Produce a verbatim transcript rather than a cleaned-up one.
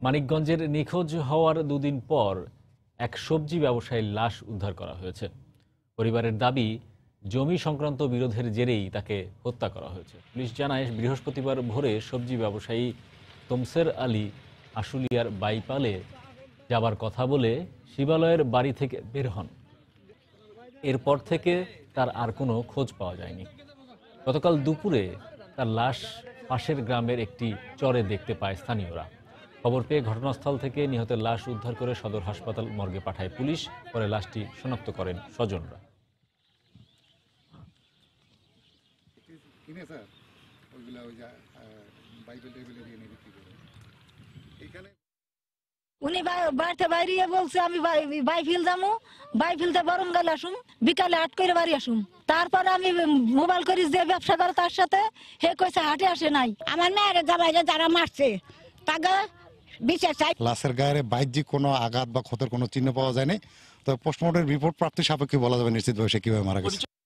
মানিকগঞ্জের নিখোঁজ হওয়ার দুদিন পর এক সবজি ব্যবসায়ীর লাশ উদ্ধার করা হয়েছে। পরিবারের দাবি, জমি সংক্রান্ত বিরোধের জেরেই তাকে হত্যা করা হয়েছে। পুলিশ জানায়, বৃহস্পতিবার ভোরে সবজি ব্যবসায়ী তমসের আলী আশুলিয়ার বাইপালে যাবার কথা বলে শিবালয়ের বাড়ি থেকে বের হন। এরপর থেকে তার আর কোনো খোঁজ পাওয়া যায়নি। গতকাল দুপুরে তার লাশ পাশের গ্রামের একটি চরে দেখতে পায় স্থানীয়রা। খবর পেয়ে ঘটনাস্থল থেকে নিহতের লাশ উদ্ধার করে সদর হাসপাতাল মর্গে পাঠায় পুলিশ। পরে লাশটি শনাক্ত করেন স্বজনরা। উনি বাড়িতে বাইরে বলছে আমি বাইফিল যাবো, বাইফিলতে বরং গেলে আসুন, বিকালে আট করে বাড়ি আসুন। তারপরে আমি মোবাইল করি যে ব্যবসা করে তার সাথে, হে কইছে হাটে আসে নাই। আমার মেয়ের জামাই যারা মারছে তাকে বিচার চাই। লাশের গায়ে বাহ্যিক কোনো আঘাত বা ক্ষতের কোনো চিহ্ন পাওয়া যায়নি। তো পোস্টমর্টম রিপোর্ট প্রাপ্তি সাপেক্ষে বলা যাবে নিশ্চিতভাবে সে কিভাবে মারা গেছে।